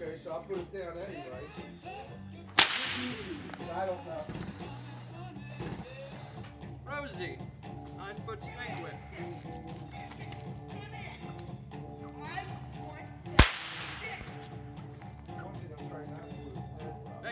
Okay, so I'll put it down anyway. I don't know. Rosie, 9-foot snake whip.